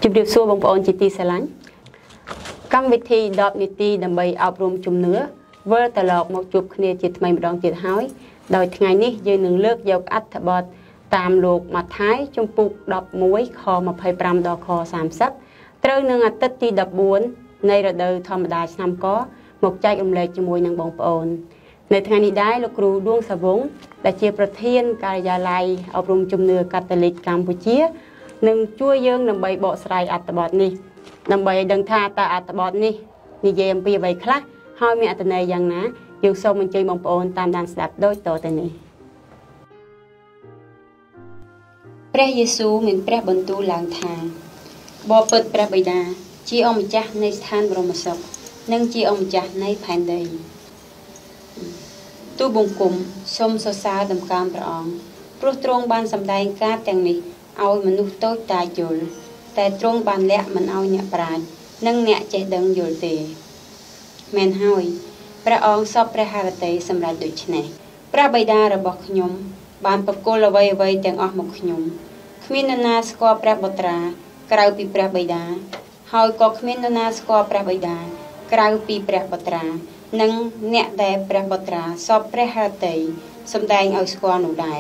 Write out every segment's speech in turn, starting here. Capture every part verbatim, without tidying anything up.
จุดเรียบสู้บางปอนจิตติสลันกรรมวิธีดอกนิติดำใบเอารวมจุ่มเนื้อเวอร์ตลอดมาจุบคเนจิตไม่ดองจิตหายโดยไงนี้ยืนหนึ่งเลือกยกอัฐบดตามโลกมาท้ายจมปุกดอกมวยคอมาภัยปรำดอกคอสามซับเตยหนึ่งอัตติดับบุญในระดับธรรมดาชนำก็หมกใจอมเลยจมวยนางบองปอนในทางนี้ได้ลูกครูดวงสวงแต่เชียประเทศกายาลัยเอารวมจุ่มเนื้อคาทอลิกกัมพูชีหนึ่งช่วยยืงนำใบเบาสลายอัตบดนี้นำใบดังท่าตาอัตบดนี้นิเยมปีใบคละห้อยมีอัตเนยยังนะยืงส่งมันใจมองปอนตามดันสดับโดยตัวแต่นี้พระเยซูเหมือนพระบรรทุลางทางบ่เปิดพระบิดาจีองมิจักในสถานบรมศพนั่งจีองมิจักในแผ่นดินตู้บงกุมสมสสาดำการพระองค์พระตรงบานสำแดงการแต่งนี้เอามนุษย์โตตายอยู่แต่ตรงบานและมันเอาเนี่ยปราณนั่งเนี่ยใจดังอยู่ตีแมนห้อยพระองค์สอบพระหาเตยสำหรับดุจเนพระบิดาระบอกขยมบานประกอบไว้ไว้แต่งออกหมกขยมขมิ้นนาสกอพระบุตรากล่าวปีพระบิดาหอยก็ขมิ้นนาสกอพระบิดากล่าวปีพระบุตรานั่งเนี่ยแต่พระบุตราสอบพระหาเตยสำแดงเอาสกอหนูได้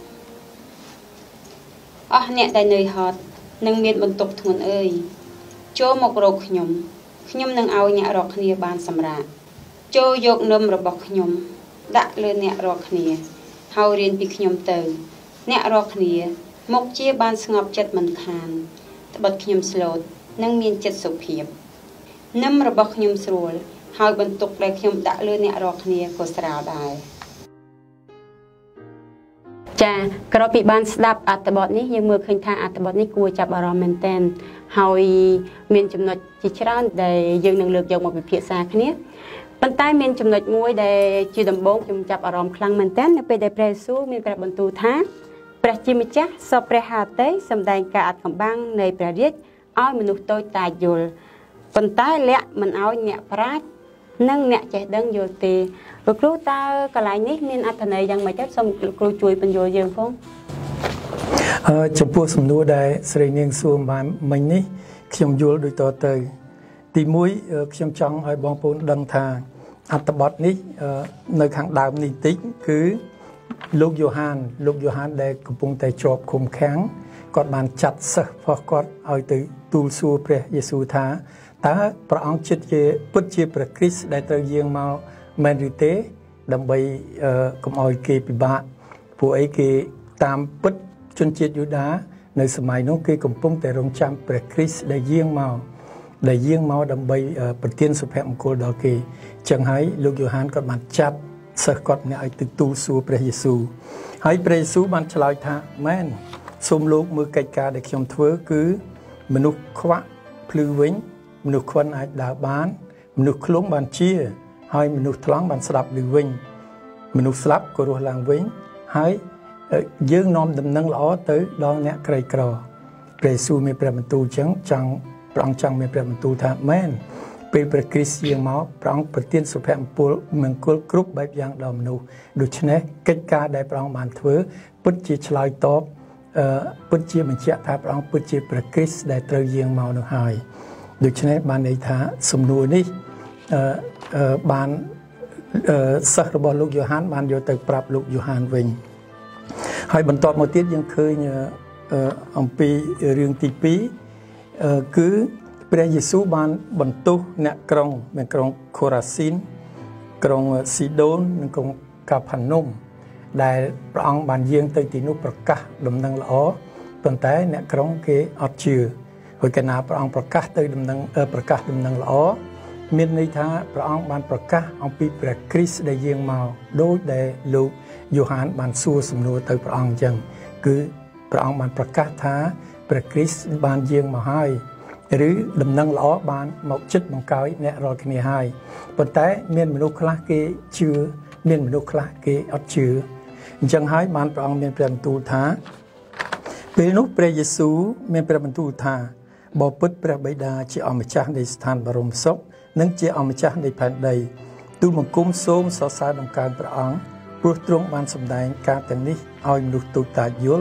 อ๋อเนี่ยได้เนยฮอดนั่งเมียนบนตกทุนเอ้ยโจมกโรคขยมขยมนั่งเอาเนี่ยรอกเนียบานสำราญโจยกนมระบอกขยมดะเลยเนี่ยรอกเนียเฮาเรียนปีขยมเตยเนี่ยรอกเนียมกเจี๊ยบานสงบจัดมันคานตบดขยมสโลดนั่งเมียนจัดสุเพียบนมระบอกขยมสรวลเฮาบรรทุกเลยขยมดะเลยเนี่ยรอกเนียก็สราวได้จ้ากระปีบานสดับอัตบอดนี้ยังมือขึ้นทางอัตบอดนี้กลัวจับอารมณ์เมนเทนเฮาเมียนจำนวนจิตร้อนได้ยังหนึ่งเลือกยังมาเป็นเพียรสาคนี้ปันใต้เมียนจำนวนมวยได้จีดำบงจำจับอารมณ์ครั้งเมนเทนในไปได้เปรซูมีประบรรทุท้าประจิมิจ้าสอบประหารเตยสำแดงการอัดกำบังในประเทศอ้อยมนุษย์โตตายอยู่ปันใต้เละมันเอาเนี่ยพระนั่งเนี่ยใจดังอยู่ตีลูกครูตากระไรนี้มีอัตเนยยังไม่จับสมลูกครูช่วยเป็นโยเยงฟงจำพวกสำนวนได้เสรีเนียงส่วนมาไม่นี้ขยมโยโดยต่อเตยตีมุ้ยขยมจังให้บองปูนดังทางอัตบอดนี้ในขังดาวนิติคือลูกโยฮันลูกโยฮันได้กำปงแต่จอบคมแข็งกอดมันจัดเสพพอกอดเอาตือตูสูพระเยซูท้าแต่พระองค์จิตเจพุทธเจพระคริสต์ได้เตยเยียงมาแมนริเตดำไปกำเอาเกปิบะผู้ไอเกตามพุทธชนเจตยูดาในสมัยนู้นเกกำปงแต่รงจำพระคริสต์ได้เยียงมาได้เยี่ยงเมาดำใบปฏิญสุภาพมงคลดอกเกจังให้ลูกโยฮันก็มาจับสกอตเนี่ยไอติตูสูพระเยซูให้พระเยซูมันฉลาดท่าแม่นสมลูกมือไก่กาได้ขยมเถื่อคือมนุษย์ขวะพลือวิญมนุษย์คนไอดาบานมนุษย์คลุ้งบานเชียให้มนุษย์ทล้องบานสลับหรือวิญมนุษย์สลับก็รัวลางวิญให้ยื่นนอมดำนังล้อtớiดองเนี่ยไกรกรอพระเยซูมีประบรรทุจังจังพระองค์จังมีประบรรทุท่าแม่นเป็นพระคริสต์ยังมาพระองค์ปฏิญสุภาพปุลเมืองกุลกรุ๊ปแบบอย่างดอมนูดูชนะกิจการได้พระองค์บานเถื่อพุทธจิตฉลาดตอบพุทธจิตมันเชื่อท่าพระองค์พุทธจิตพระคริสต์ได้เตยยังมาหนึ่งหายดูชนะบานในท่าสมนูนี้บานสักระบอบลูกโยฮันบานโยตึกปรับลูกโยฮันวิญให้บรรทอมาติดยังเคยเนี่ยอัมพีเรื่องตีปีคือพระเยซูบานบรรทุกเนี่ยกรงเป็นกรงโคราซินกรงซีโดนกรงกาพันนุมได้พระองค์บานเยียงตีตินุประกาศดำเนินละอ้อตั้งแต่เนี่ยกรงเกอดเชื่อหอยกันนาพระองค์ประกาศตีดำเนินเออประกาศดำเนินละอ้อมีในท่าพระองค์บานประกาศอัมพีพระคริสต์ได้เยียงมาโดยได้ลูกโยฮันบานสู้สมนูต่อพระองค์จังคือพระองค์บานประกาศท้าพระคริสต์บานเยียงมาให้หรือดำเนินล้อบานหมกจิตมังกรเนี่ยรอกันนี่ให้ปัจจัยเมียนมนุษย์คลาเกเชื่อเมียนมนุษย์คลาเกอดเชื่อจังให้บานพระองค์เมียนประตูท้าเป็นนุพระเยซูเมียนประตูท้าบ่พุทธพระบิดาเจ้าอมจักในสถานบรมศพนั่งเจ้าอมจักในแผ่นใดตูมังคุมโสมสอสายดำการพระองค์ปลุกตรงบานสำแดงการแต่งนี้เอามนุษย์ตุตายุล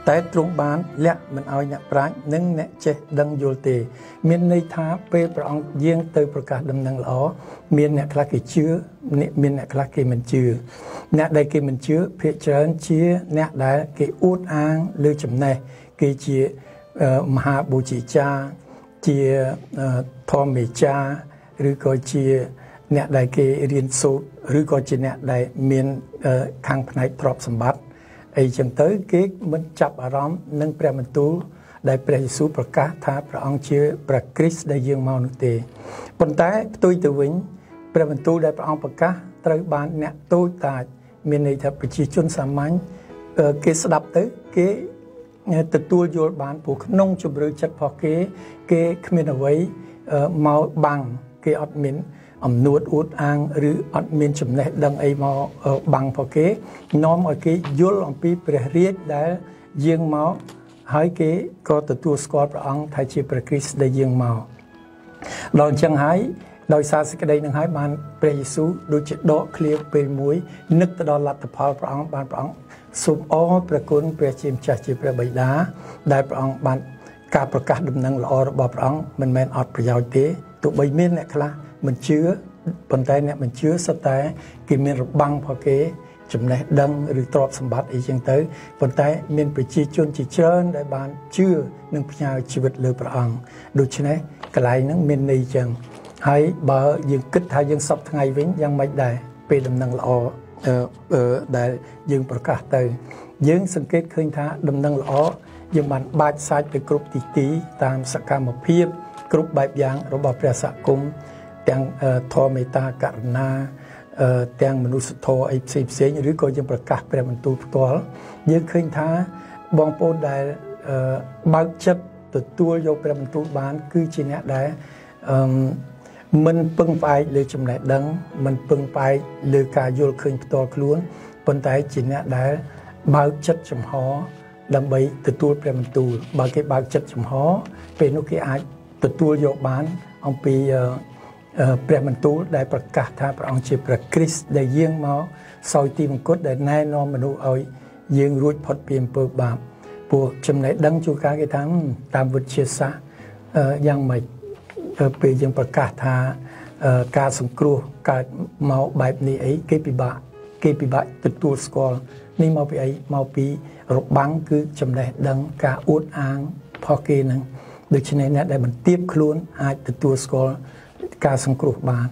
តែទ្រង់បានលាក់មិនឲ្យអ្នកប្រាជ្ញនិងអ្នកចេះដឹងយល់ទេមានន័យថាពេលព្រះអង្គយាងទៅប្រកាសដំណឹងល្អមានអ្នកខ្លះគេជឿមានអ្នកខ្លះគេមិនជឿអ្នកដែលគេមិនជឿភាគច្រើនជាអ្នកដែលគេអួតអាងលើចំណេះគេជាមហាបូជាចារ្យជាធម្មមេចារ្យឬក៏ជាអ្នកដែលគេរៀនសូត្រឬក៏ជាអ្នកដែលមានខាងផ្នែកទ្រព្យសម្បត្តិអីចឹងទៅគេមិនចាប់អារម្មណ៍នឹងព្រះបន្ទូលដែលព្រះយេស៊ូវប្រកាសថាព្រះអង្គជាព្រះគ្រីស្ទដែលយាងមកនោះទេប៉ុន្តែផ្ទុយទៅវិញព្រះបន្ទូលដែលព្រះអង្គប្រកាសត្រូវបានអ្នកតូចតាចមានន័យថាប្រជាជនសាមញ្ញគេស្ដាប់ទៅគេទទួលយល់បានព្រោះក្នុងជំរឿចិត្តរបស់គេគេគ្មានអ្វីមកបាំងគេអត់មានអំនួតអួតអាងឬអត់មានចំណេះដឹងអីមកបាំងផងគេនាំឲ្យគេយល់អំពីព្រះរាជដែលយាងមកហើយគេក៏ទទួលស្គាល់ព្រះអង្គថាជាព្រះគ្រីស្ទដែលយាងមកដល់អញ្ចឹងហើយដោយសារសេចក្តីនឹងហើយបានព្រះយេស៊ូវដូចជាដកឃ្លាពេលមួយនឹកទៅដល់លទ្ធផលព្រះអង្គបានព្រះអង្គសូមអរព្រះគុណព្រះជាម្ចាស់ជាព្រះបិតាដែលព្រះអង្គបានការប្រកាសដំណឹងល្អរបស់ព្រះអង្គមិនមែនអត់ប្រយោជន៍ទេទោះបីមានអ្នកខ្លះមិនជឿប៉ុន្តែអ្នកមិនជឿសុទ្ធតែគេមានរបាំងផងគេចំណេះដឹងឬទ្រព្យសម្បត្តិអីចឹងទៅប៉ុន្តែមានប្រជាជនជាច្រើនដែលបានជឿនិងផ្ញើជីវិតលើព្រះអង្គដូច្នេះកន្លែងហ្នឹងមានន័យចឹងហើយបើយើងគិតថាយើងសពថ្ងៃវិញយ៉ាងម៉េចដែរពេលដំណឹងល្អដែលយើងប្រកាសទៅយើងសង្កេតឃើញថាដំណឹងល្អយើងបានបាចសាច់ទៅគ្រប់ទីទីតាមសកម្មភាពគ្រប់បែបយ៉ាងរបស់ព្រះសង្គមទាំងធម៌មេត្តាករុណាទាំងមនុស្សធម៌អីផ្សេងផ្សេងឬក៏យើងប្រកាសព្រះបន្ទូលផ្ទាល់យើងឃើញថាបងប្អូនដែលបើកចិត្តទទួលយកព្រះបន្ទូលបានគឺជាអ្នកដែលមិនពឹងផ្អែកលើចំណេះដឹងមិនពឹងផ្អែកលើការយល់ឃើញផ្ទាល់ខ្លួនប៉ុន្តែជាអ្នកដែលបើកចិត្តចំហដើម្បីទទួលព្រះបន្ទូលបើគេបើកចិត្តចំហពេលនោះគេអាចទទួលយកបានអំពីព្រះបន្ទូលដែលប្រកាសថាព្រះអង្គជាព្រះគ្រីស្ទដែលយាងមកសោយទីមង្គតដែលណែនាំមនុស្សឲ្យយើងរួចផុតពីអំពើបាបពួកចំណេះដឹងជួនកាលគេថាតាមវិទ្យាសាស្ត្រយ៉ាងម៉េចពេលយើងប្រកាសថាការសង្គ្រោះកើតមកបែបនេះអីគេពិបាកគេពិបាកទទួលស្គាល់នេះមកពីអីមកពីរបាំងគឺចំណេះដឹងការអួតអាងផងគេហ្នឹងដូច្នេះអ្នកដែលមិនទៀបខ្លួនអាចទទួលស្គាល់ការសង្គ្រោះបាន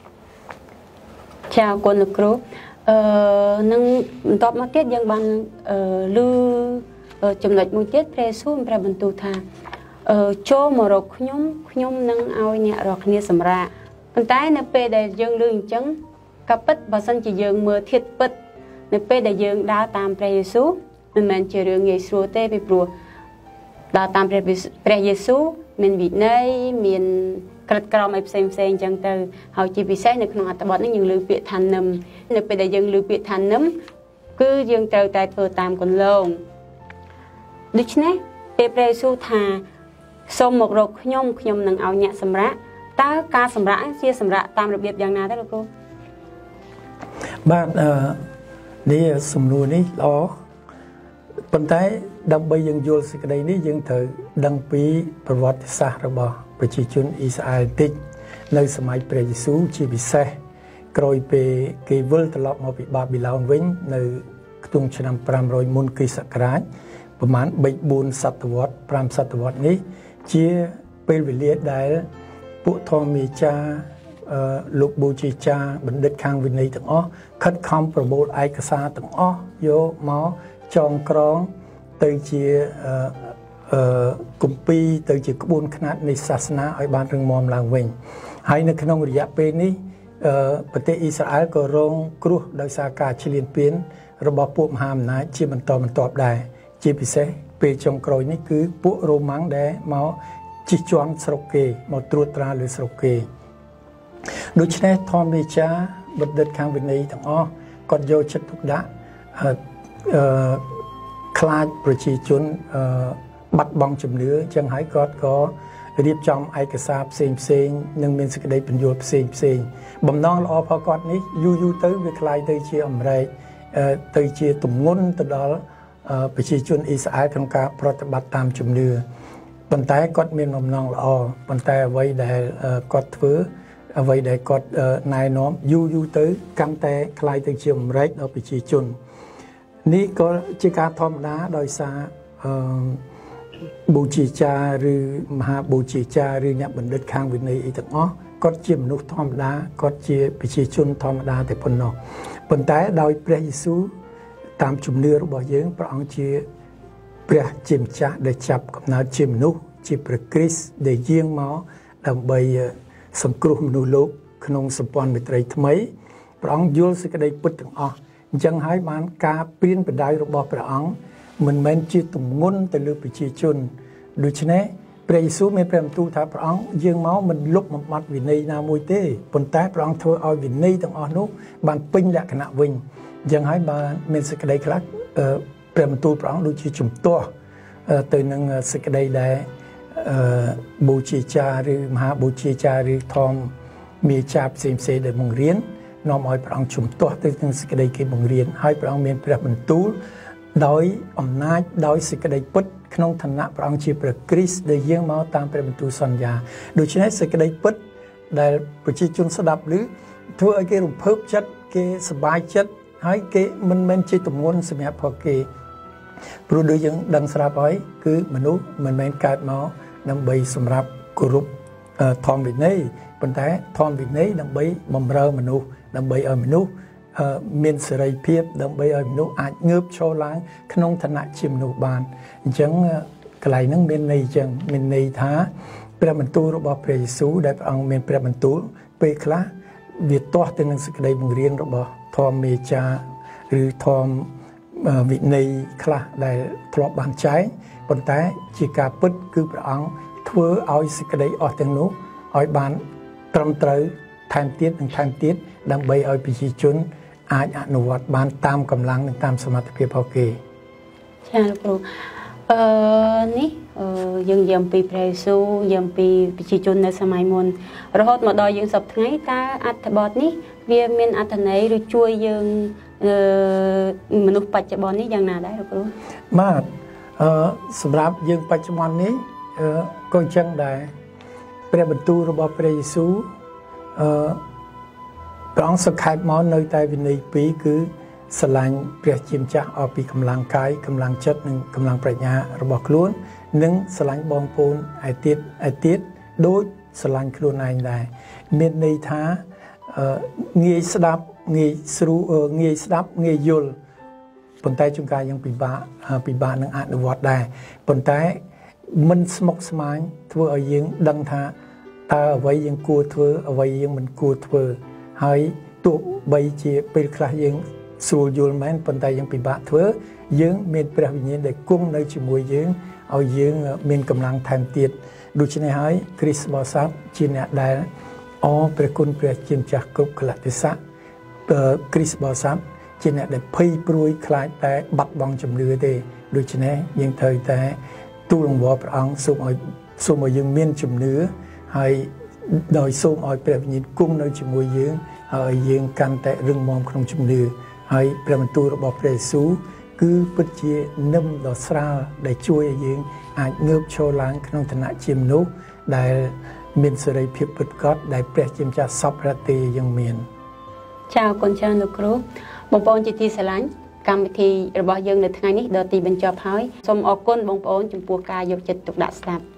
ចាអរគុណលោកគ្រូអឺនឹងបន្ទាប់មកទៀតយើងបានអឺឮចំណុចមួយទៀតព្រះយេស៊ូវព្រះបន្ទូលថាអឺចូលមករកខ្ញុំខ្ញុំនឹងឲ្យអ្នករាល់គ្នាសម្រាកប៉ុន្តែនៅពេលដែលយើងឮអញ្ចឹងក៏ពិតបើសិនជាយើងមើលធាតុពិតនៅពេលដែលយើងដើរតាមព្រះយេស៊ូវមិនមែនជារឿងងាយស្រួលទេពីព្រោះដើរតាមព្រះព្រះយេស៊ូវមានវិន័យមានក្រិតក្រមអីផ្សេងផ្សេងអញ្ចឹងទៅហើយជាពិសេសនៅក្នុងអត្ថបទនេះយើងលើពាក្យថានឹមនៅពេលដែលយើងលើពាក្យថានឹមគឺយើងត្រូវតែធ្វើតាមគន្លងដូច្នេះពេលព្រះយេស៊ូវថាសូមមករកខ្ញុំខ្ញុំនឹងឲ្យអ្នកសម្រាកតើការសម្រាកជាសម្រាកតាមរបៀបយ៉ាងណាទៅលោកគ្រូបាទអឺនេះសំណួរនេះល្អប៉ុន្តែដើម្បីយើងយល់សេចក្តីនេះយើងត្រូវដឹងពីប្រវត្តិសាស្ត្ររបស់ប្រជាជនអ៊ីស្រាអែលបន្តិចនៅសម័យព្រះយេស៊ូវជាពិសេសក្រោយពេលគេវិលត្រឡប់មកពីបាប៊ីឡូនវិញនៅខ្ទង់ឆ្នាំប្រាំរយមុនគ្រិស្តសករាជប្រមាណបីបួនសតវត្សប្រាំសតវត្សនេះជាពេលវេលាដែលពួកធម្មមេចារ្យលោកបូជាចារ្យបណ្ឌិតខាងវិន័យទាំងអស់ខិតខំប្រមូលឯកសារទាំងអស់យកមកចងក្រងទៅជាអឺគម្ពីរទៅជាក្បួនខ្នាតនៃសាសនាឲ្យបានរឹងមាំឡើងវិញហើយនៅក្នុងរយៈពេលនេះអឺប្រទេសអ៊ីស្រាអែលក៏រងគ្រោះដោយសារការឈ្លានពានរបស់ពួកមហាអំណាចជាបន្តបន្ទាប់ដែរជាពិសេសពេលចុងក្រោយនេះគឺពួករ៉ូម៉ាំងដែលមកជិះជាន់ស្រុកគេមកត្រួតត្រាលើស្រុកគេដូច្នេះធម្មមេចារ្យបណ្ឌិតខាងវិន័យទាំងអស់គាត់យកចិត្តទុកដាក់អឺខ្លាចប្រជាជនអឺបាត់បង់ជំនឿចឹងហើយគាត់ក៏រៀបចំឯកសារផ្សេងផ្សេងនិងមានសេចក្តីពន្យល់ផ្សេងផ្សេងបំណងល្អផងគាត់នេះយូរយូរទៅវាคล้ายទៅជាអមរែកទៅជាទម្ងន់ទៅដល់ប្រជាជនអ៊ីស្រាអែលក្នុងការប្រតិបត្តិតាមជំនឿប៉ុន្តែគាត់មានបំណងល្អប៉ុន្តែអ្វីដែលគាត់ធ្វើអ្វីដែលគាត់ណែនាំយូរយូរទៅកាន់តែคล้ายទៅជាអំរែកដល់ប្រជាជននេះក៏ជាការធម្មតាដោយសារបូជាចារឬមហាបូជាចារឬអ្នកបណ្ឌិតខាងវិន័យអីទាំងអស់គាត់ជាមនុស្សធម្មតាគាត់ជាប្រជាជនធម្មតាតែប៉ុណ្ណោះប៉ុន្តែដោយព្រះយេស៊ូវតាមជំនឿរបស់យើងព្រះអង្គជាព្រះជាម្ចាស់ដែលចាប់កំណើតជាមនុស្សជាព្រះគ្រីស្ទដែលយាងមកដើម្បីសង្គ្រោះមនុស្សលោកក្នុងសម្ព័ន្ធមេត្រីថ្មីព្រះអង្គយល់សេចក្តីពិតទាំងអស់អញ្ចឹងហើយបានការព្រានប្រដៅរបស់ព្រះអង្គមិនមែនជាទម្ងន់ទៅលើប្រជាជនដូច្នេះព្រះយេស៊ូវមានព្រះបន្ទូលថាព្រះអង្គយាងមកមិនលុបបំបាត់វិន័យណាមួយទេប៉ុន្តែព្រះអង្គធ្វើឲ្យវិន័យទាំងអស់នោះបានពេញលក្ខណៈវិញអញ្ចឹងហើយបានមានសេចក្តីខ្លះព្រះបន្ទូលព្រះអង្គដូចជាជំទាស់ទៅនឹងសេចក្តីដែលបូជាចារឬមហាបូជាចារឬធម្មមេចាផ្សេងផ្សេងដែលបង្រៀននាំឲ្យព្រះអង្គជំទាស់ទៅនឹងសេចក្តីគេបង្រៀនហើយព្រះអង្គមានព្រះបន្ទូលដោយអំណាចដោយសេចក្តីពិតក្នុងឋានៈព្រះអង្គជាព្រះគ្រីស្ទដែលយាងមកតាមព្រះបន្ទូលសន្យាដូច្នេះសេចក្តីពិតដែលប្រជាជនស្ដាប់ឬធ្វើឲ្យគេរំភើបចិត្តគេសប្បាយចិត្តហើយគេមិនមែនជាទម្ងន់សម្រាប់ពួកគេព្រោះដូចយើងដឹងស្រាប់ហើយគឺមនុស្សមិនមែនកើតមកដើម្បីសម្រាប់គោរពធម្មវិន័យប៉ុន្តែធម្មវិន័យដើម្បីបម្រើមនុស្សដើម្បីឲ្យមនុស្សមានសេរីភាពដើម្បីឲ្យមនុស្សអាចងើបឈរឡើងក្នុងឋានៈជាមនុស្សបានអញ្ចឹងកន្លែងហ្នឹងមានន័យអញ្ចឹងមានន័យថាព្រះបន្ទូលរបស់ព្រះយេស៊ូវដែលព្រះអង្គមានព្រះបន្ទូលពេលខ្លះវាទាស់ទៅនឹងសេចក្តីបង្រៀនរបស់ធម្មមេចាឬធម្មវិន័យខ្លះដែលធ្លាប់បានចែងប៉ុន្តែជាការពិតគឺព្រះអង្គធ្វើឲ្យសេចក្តីអស់ទាំងនោះឲ្យបានត្រឹមត្រូវថែមទៀតនិងថែមទៀតដើម្បីឲ្យប្រជាជនអាចអនុវត្តបានតាមកម្លាំងនិងតាមសមត្ថភាពរបស់គេចាលោកគ្រូអឺនេះយើងនិយាយអំពីព្រះយេស៊ូវនិយាយអំពីប្រជាជននៅសម័យមុនរហូតមកដល់យើងសពថ្ងៃតើអត្ថបទនេះវាមានអត្ថន័យឬជួយយើងមនុស្សបច្ចុប្បន្ននេះយ៉ាងណាដែរលោកគ្រូបាទអឺសម្រាប់យើងបច្ចុប្បន្ននេះក៏អញ្ចឹងដែរព្រះបន្ទូលរបស់ព្រះយេស៊ូវអឺព្រះអង្គសង្ខេបមកនៅតែវិន័យពីរគឺស្រឡាញ់ព្រះជាម្ចាស់អស់ពីកម្លាំងកាយកម្លាំងចិត្តនិងកម្លាំងប្រាជ្ញារបស់ខ្លួននិងស្រឡាញ់បងប្អូនឯទៀតឯទៀតដូចស្រឡាញ់ខ្លួនឯងដែរមានន័យថាងាយស្ដាប់ងាយស្រួលងាយស្ដាប់ងាយយល់ប៉ុន្តែជួនកាលយើងពិបាកពិបាកនឹងអនុវត្តដែរប៉ុន្តែមិនស្មុគស្មាញធ្វើឲ្យយើងដឹងថាតើអ្វីយើងគួរធ្វើអ្វីយើងមិនគួរធ្វើហើយទោះបីជាពេលខ្លះយើងស្រួលយល់មែនប៉ុន្តែយើងពិបាកធ្វើយើងមានព្រះវិញ្ញាណដែលគង់នៅជាមួយយើងឲ្យយើងមានកម្លាំងថែមទៀតដូច្នេះហើយគ្រីស្ទបរិស័ទជាអ្នកដែលអរព្រះគុណព្រះជាម្ចាស់គ្រប់កលៈទេសៈគ្រីស្ទបរិស័ទជាអ្នកដែលភ័យព្រួយខ្លាចតែបាត់បង់ជំនឿទេដូច្នេះយើងត្រូវតែទូលអង្វរព្រះអង្គសូមឲ្យសូមឲ្យយើងមានជំនឿហើយដោយសូមឲ្យព្រះវិញ្ញាណគង់នៅជាមួយយើងហើយយើងកាន់តែរឹងមាំក្នុងជំនឿហើយព្រះបន្ទូលរបស់ព្រះយេស៊ូវគឺពិតជានឹមដ៏ស្រាលដែលជួយឲ្យយើងអាចងើបឈរឡើងក្នុងឋានៈជាមនុស្សដែលមានសេរីភាពពិតប្រាកដដែលព្រះជាម្ចាស់សពរតេយើងមានចា៎អរគុណច្រើនលោកគ្រូបងប្អូនជាទីស្រឡាញ់កម្មវិធីរបស់យើងនៅថ្ងៃនេះដល់ទីបញ្ចប់ហើយសូមអរគុណបងប្អូនចំពោះការយកចិត្តទុកដាក់ស្ដាប់